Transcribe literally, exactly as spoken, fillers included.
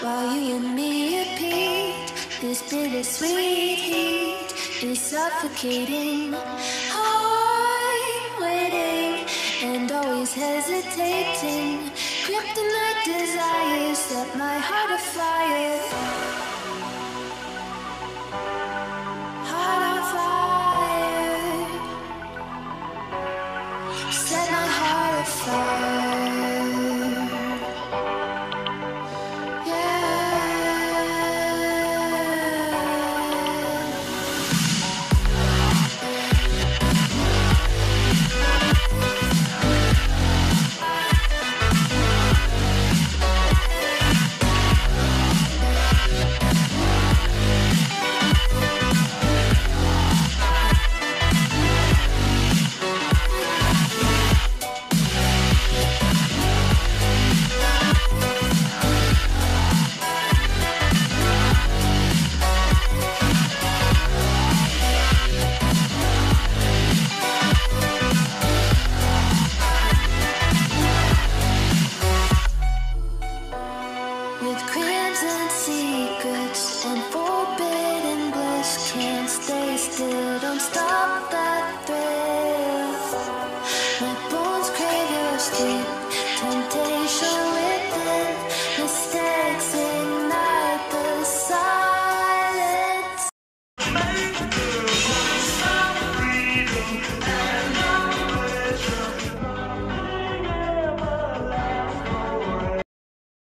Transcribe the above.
while you and me repeat. This bittersweet heat is suffocating. I'm waiting and always hesitating. Kryptonite desires set my heart afire. Heart on fire. Set my heart afire. With crimson secrets and forbidden bliss, can't stay still, don't stop that thread.